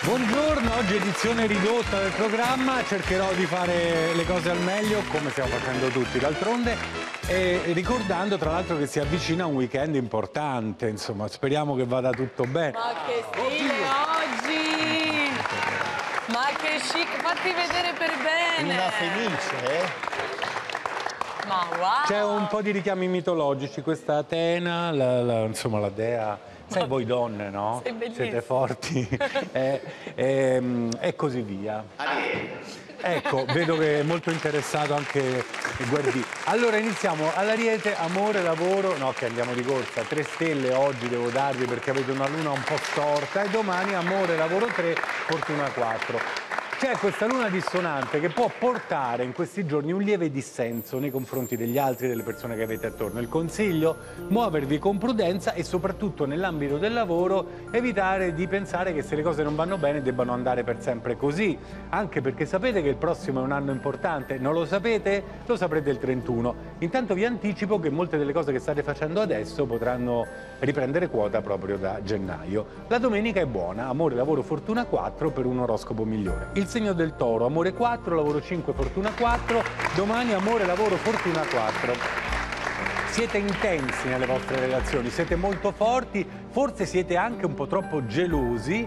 Buongiorno, oggi edizione ridotta del programma, cercherò di fare le cose al meglio come stiamo facendo tutti d'altronde e ricordando tra l'altro che si avvicina un weekend importante, insomma speriamo che vada tutto bene. Ma che stile oggi! Ma che chic, fatti vedere per bene! Una felice, Ma wow! C'è un po' di richiami mitologici, questa Atena, insomma la dea... Sai voi donne, no? Sei bellissima. Siete forti e così via. Ecco, vedo che è molto interessato anche Guardi. Allora iniziamo all'Ariete, amore, lavoro, no che andiamo di corsa, 3 stelle oggi devo darvi perché avete una luna un po' storta e domani amore, lavoro 3, fortuna 4. C'è questa luna dissonante che può portare in questi giorni un lieve dissenso nei confronti degli altri, delle persone che avete attorno. Il consiglio? Muovervi con prudenza e soprattutto nell'ambito del lavoro evitare di pensare che se le cose non vanno bene debbano andare per sempre così. Anche perché sapete che il prossimo è un anno importante? Non lo sapete? Lo saprete il 31. Intanto vi anticipo che molte delle cose che state facendo adesso potranno riprendere quota proprio da gennaio. La domenica è buona, amore, lavoro, fortuna 4 per un oroscopo migliore. Il segno del Toro, amore 4, lavoro 5, fortuna 4, domani amore, lavoro, fortuna 4. Siete intensi nelle vostre relazioni, siete molto forti, forse siete anche un po' troppo gelosi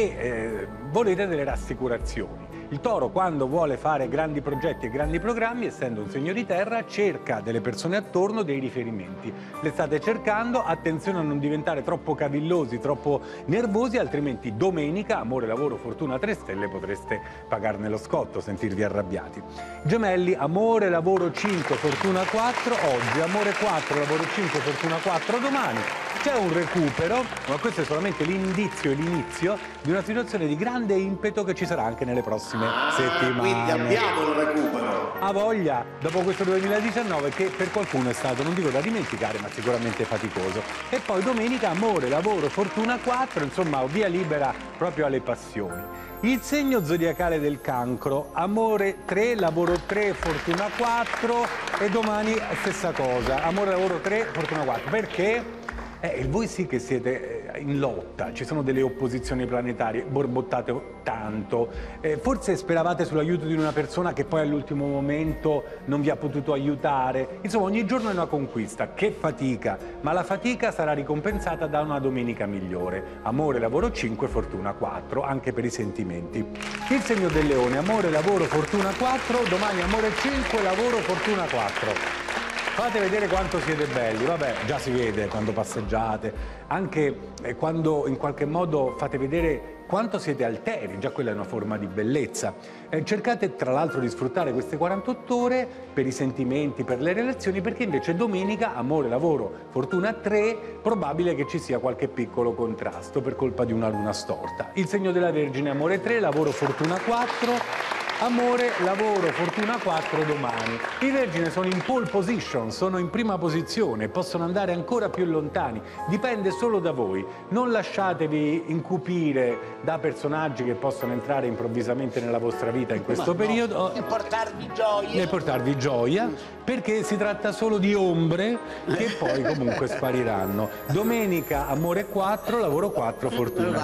e volete delle rassicurazioni. Il Toro, quando vuole fare grandi progetti e grandi programmi, essendo un segno di terra, cerca delle persone attorno, dei riferimenti. Le state cercando, attenzione a non diventare troppo cavillosi, troppo nervosi, altrimenti domenica, amore, lavoro, fortuna 3 stelle, potreste pagarne lo scotto, sentirvi arrabbiati. Gemelli, amore, lavoro 5, fortuna 4, oggi, amore 4, lavoro 5, fortuna 4, domani. C'è un recupero, ma questo è solamente l'indizio e l'inizio di una situazione di grande impeto che ci sarà anche nelle prossime settimane. quindi abbiamo il recupero. Ha voglia, dopo questo 2019 che per qualcuno è stato, non dico da dimenticare, ma sicuramente faticoso. E poi domenica amore, lavoro, fortuna 4, insomma via libera proprio alle passioni. Il segno zodiacale del Cancro, amore 3, lavoro 3, fortuna 4 e domani stessa cosa, amore, lavoro 3, fortuna 4. Perché? Voi sì che siete in lotta, ci sono delle opposizioni planetarie, borbottate tanto, forse speravate sull'aiuto di una persona che poi all'ultimo momento non vi ha potuto aiutare, insomma ogni giorno è una conquista, che fatica, ma la fatica sarà ricompensata da una domenica migliore, amore, lavoro 5, fortuna 4, anche per i sentimenti. Il segno del Leone, amore, lavoro, fortuna 4, domani amore 5, lavoro, fortuna 4. Fate vedere quanto siete belli, vabbè, già si vede quando passeggiate, anche quando in qualche modo fate vedere quanto siete alteri, già quella è una forma di bellezza. Cercate tra l'altro di sfruttare queste 48 ore per i sentimenti, per le relazioni, perché invece domenica, amore, lavoro, fortuna 3, probabile che ci sia qualche piccolo contrasto per colpa di una luna storta. Il segno della Vergine, amore 3, lavoro, fortuna 4, amore, lavoro, fortuna 4 domani. I Vergine sono in pole position, sono in prima posizione, possono andare ancora più lontani, dipende solo da voi. Non lasciatevi incupire da personaggi che possono entrare improvvisamente nella vostra vita in questo periodo. E portarvi gioia. E portarvi gioia, perché si tratta solo di ombre che poi comunque spariranno. Domenica amore 4, lavoro 4, fortuna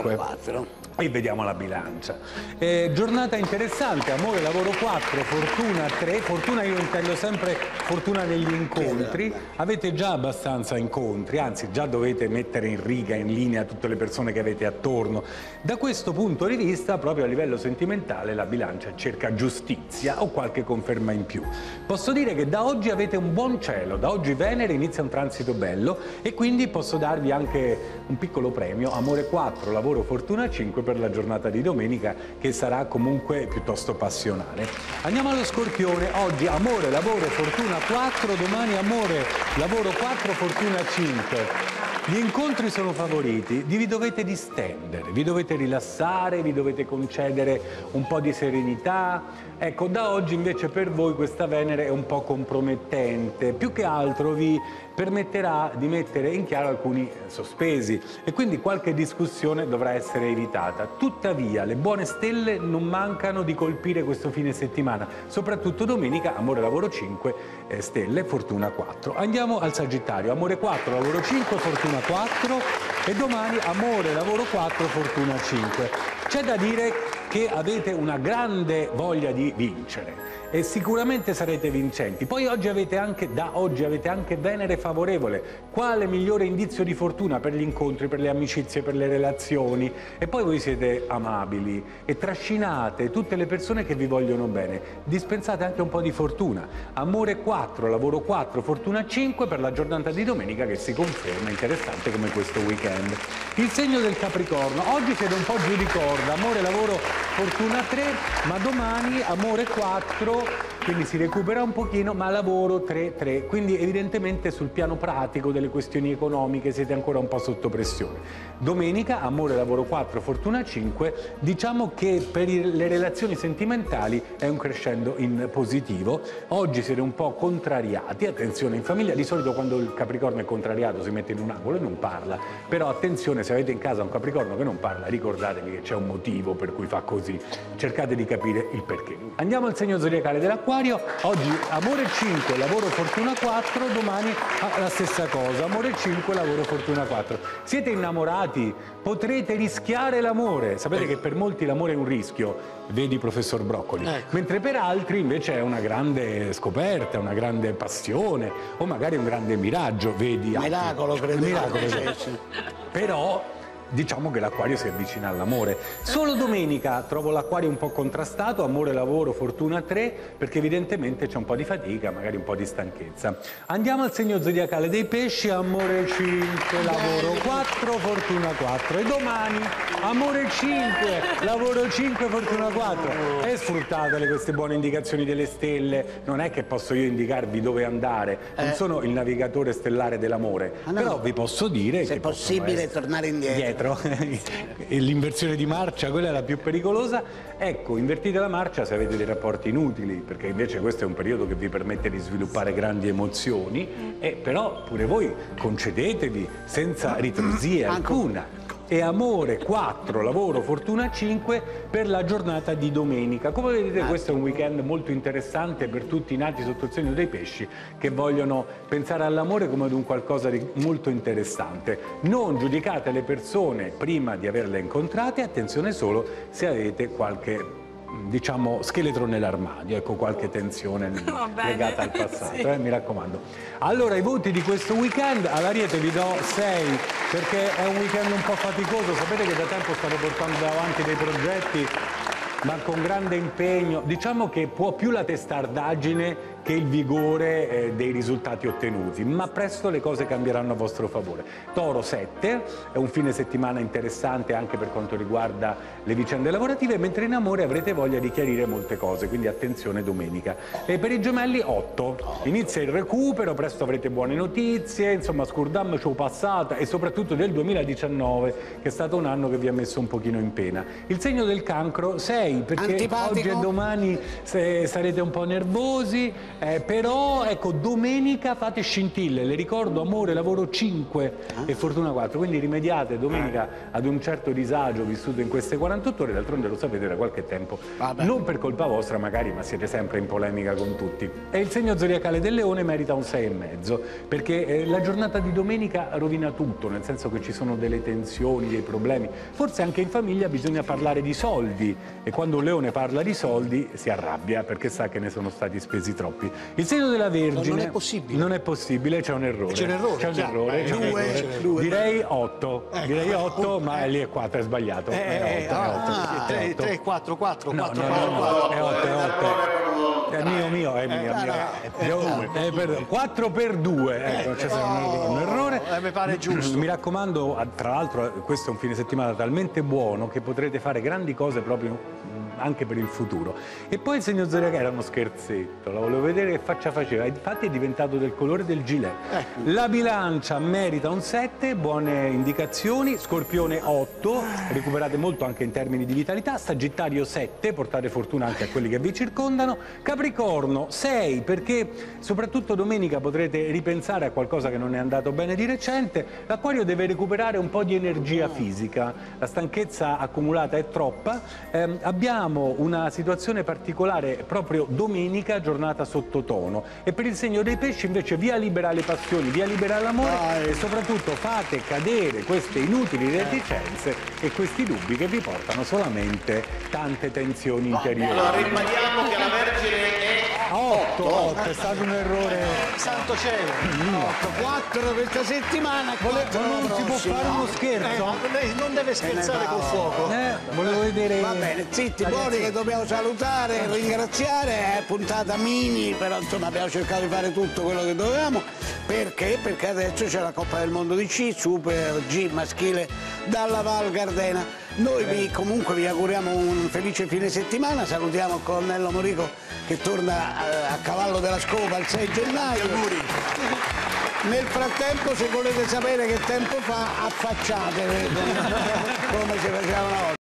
5. E vediamo la bilancia. Giornata interessante, amore, lavoro 4, fortuna 3, fortuna io intendo sempre fortuna negli incontri, avete già abbastanza incontri, anzi già dovete mettere in riga, in linea tutte le persone che avete attorno. Da questo punto di vista, proprio a livello sentimentale, la bilancia cerca giustizia o qualche conferma in più. Posso dire che da oggi avete un buon cielo, da oggi Venere inizia un transito bello e quindi posso darvi anche un piccolo premio, amore 4, lavoro, fortuna 5, per la giornata di domenica che sarà comunque piuttosto passionale. Andiamo allo Scorpione, oggi amore, lavoro, fortuna 4, domani amore, lavoro 4, fortuna 5. Gli incontri sono favoriti, vi dovete distendere, vi dovete rilassare, vi dovete concedere un po' di serenità. Ecco, da oggi invece per voi questa Venere è un po' compromettente, più che altro vi permetterà di mettere in chiaro alcuni sospesi e quindi qualche discussione dovrà essere evitata. Tuttavia le buone stelle non mancano di colpire questo fine settimana, soprattutto domenica, amore, lavoro 5, stelle, fortuna 4. Andiamo al Sagittario, amore 4, lavoro 5, fortuna 4, e domani amore, lavoro 4, fortuna 5. C'è da dire che avete una grande voglia di vincere e sicuramente sarete vincenti. Poi oggi avete anche, da oggi avete anche Venere favorevole. Quale migliore indizio di fortuna per gli incontri, per le amicizie, per le relazioni? E poi voi siete amabili e trascinate tutte le persone che vi vogliono bene. Dispensate anche un po' di fortuna. Amore 4, lavoro 4, fortuna 5 per la giornata di domenica che si conferma interessante come questo weekend. Il segno del Capricorno. Oggi siete un po' giù di corda. Amore, lavoro, fortuna 3, ma domani amore 4, quindi si recupera un pochino, ma lavoro 3-3, quindi evidentemente sul piano pratico delle questioni economiche siete ancora un po' sotto pressione. Domenica amore, lavoro 4, fortuna 5, diciamo che per le relazioni sentimentali è un crescendo in positivo. Oggi siete un po' contrariati, attenzione in famiglia, di solito quando il Capricorno è contrariato si mette in un angolo e non parla, però attenzione, se avete in casa un Capricorno che non parla, ricordatevi che c'è un motivo per cui fa così, cercate di capire il perché. Andiamo al segno zodiacale dell'Acquario. Oggi amore 5, lavoro fortuna 4, domani la stessa cosa, amore 5, lavoro fortuna 4. Siete innamorati? Potrete rischiare l'amore. Sapete che per molti l'amore è un rischio, vedi professor Broccoli, mentre per altri invece è una grande scoperta, una grande passione o magari un grande miraggio, vedi Miracolo, credo. Miracolo, però diciamo che l'Acquario si avvicina all'amore. Solo domenica trovo l'Acquario un po' contrastato, amore, lavoro, fortuna 3, perché evidentemente c'è un po' di fatica, magari un po' di stanchezza. Andiamo al segno zodiacale dei Pesci, amore 5, lavoro 4, fortuna 4. E domani amore 5, lavoro 5, fortuna 4. E sfruttatele queste buone indicazioni delle stelle, non è che posso io indicarvi dove andare, non sono il navigatore stellare dell'amore, però vi posso dire se che è possibile tornare indietro. E l'inversione di marcia, quella è la più pericolosa. Ecco, invertite la marcia se avete dei rapporti inutili, perché invece questo è un periodo che vi permette di sviluppare grandi emozioni, e però pure voi concedetevi senza ritrosia alcuna. E amore 4, lavoro, fortuna 5 per la giornata di domenica. Come vedete questo è un weekend molto interessante per tutti i nati sotto il segno dei Pesci che vogliono pensare all'amore come ad un qualcosa di molto interessante. Non giudicate le persone prima di averle incontrate, attenzione solo se avete qualche, diciamo, scheletro nell'armadio, ecco, qualche tensione legata al passato, sì. Mi raccomando. Allora, i voti di questo weekend, all'Ariete vi do 6 perché è un weekend un po' faticoso, sapete che da tempo stavo portando avanti dei progetti ma con grande impegno, diciamo che può più la testardaggine che il vigore dei risultati ottenuti, ma presto le cose cambieranno a vostro favore. Toro 7, è un fine settimana interessante anche per quanto riguarda le vicende lavorative, mentre in amore avrete voglia di chiarire molte cose, quindi attenzione domenica. E per i Gemelli 8, inizia il recupero, presto avrete buone notizie, insomma scordammoci passata e soprattutto del 2019 che è stato un anno che vi ha messo un pochino in pena. Il segno del Cancro 6, perché antipatico. Oggi e domani sarete un po' nervosi, però ecco, domenica fate scintille, le ricordo amore, lavoro 5 e fortuna 4, quindi rimediate domenica ad un certo disagio vissuto in queste 48 ore, d'altronde lo sapete da qualche tempo, non per colpa vostra magari, ma siete sempre in polemica con tutti. E il segno zodiacale del Leone merita un 6,5, perché la giornata di domenica rovina tutto, nel senso che ci sono delle tensioni, dei problemi, forse anche in famiglia bisogna parlare di soldi, e quando un leone parla di soldi si arrabbia perché sa che ne sono stati spesi troppi. Il segno della Vergine non è possibile. Non è possibile, c'è un errore. C'è un errore. C'è un errore. C'è un errore. Direi 8. Direi 8, ma lì è 4, è sbagliato. È 8. 3, 4, 4, 4, 4. È 8, è 8. È mio. 4 per 2. Ecco, c'è un errore. Mi pare giusto. Mi raccomando, tra l'altro questo è un fine settimana talmente buono che potrete fare grandi cose proprio anche per il futuro. E poi il segno zodiacale era uno scherzetto, la volevo vedere che faccia faceva, infatti è diventato del colore del gilet. La Bilancia merita un 7, buone indicazioni. Scorpione 8, recuperate molto anche in termini di vitalità. Sagittario 7, portate fortuna anche a quelli che vi circondano. Capricorno Capricorno 6, perché soprattutto domenica potrete ripensare a qualcosa che non è andato bene di recente. L'Acquario deve recuperare un po' di energia fisica, la stanchezza accumulata è troppa. Abbiamo una situazione particolare proprio domenica, giornata sottotono, e per il segno dei pesci invece via libera le passioni, via libera l'amore, e soprattutto fate cadere queste inutili reticenze e questi dubbi che vi portano solamente tante tensioni interiori. Allora ribadiamo che la Vergine è 8, è stato un errore. Santo cielo. 4 questa settimana. Non si può fare uno scherzo? Lei non deve scherzare col fuoco. Volevo vedere. Va bene, zitti, buoni, che dobbiamo salutare, ringraziare, è puntata mini, però insomma abbiamo cercato di fare tutto quello che dovevamo. Perché? Perché adesso c'è la Coppa del Mondo di sci, Super G maschile dalla Val Gardena. Noi comunque vi auguriamo un felice fine settimana, salutiamo il colonnello Morico che torna a cavallo della scopa il 6 gennaio. Nel frattempo, se volete sapere che tempo fa, affacciatevi come si faceva una volta.